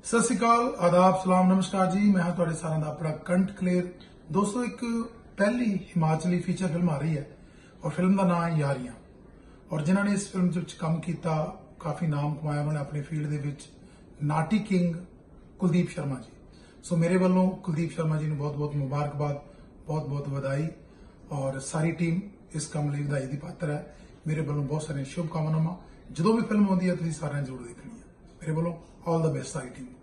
सत श्री अकाल, आदाब, सलाम, नमस्कार जी। मैं हाँ तुहाडे सारिਆਂ ਦਾ अपना कंट क्लेयर। दोस्तों, एक पहली हिमाचली फीचर फिल्म आ रही है और फिल्म का नाम है यारियां। और जिन्होंने इस फिल्म के काम किया, काफ़ी नाम कमाया उन्होंने अपनी फील्ड के विच, नाटी किंग कुलदीप शर्मा जी। सो मेरे वालों कुलदीप शर्मा जी ने बहुत बहुत मुबारकबाद, बहुत बहुत बधाई। और सारी टीम इस काम लिए बधाई की पात्र है। मेरे वालों बहुत सारिया शुभकामनावां। जो भी फिल्म आती है तुसीं सारिਆਂ जरूर देखनी है। मेरे वालों ऑल द बेस्ट सारी टीम।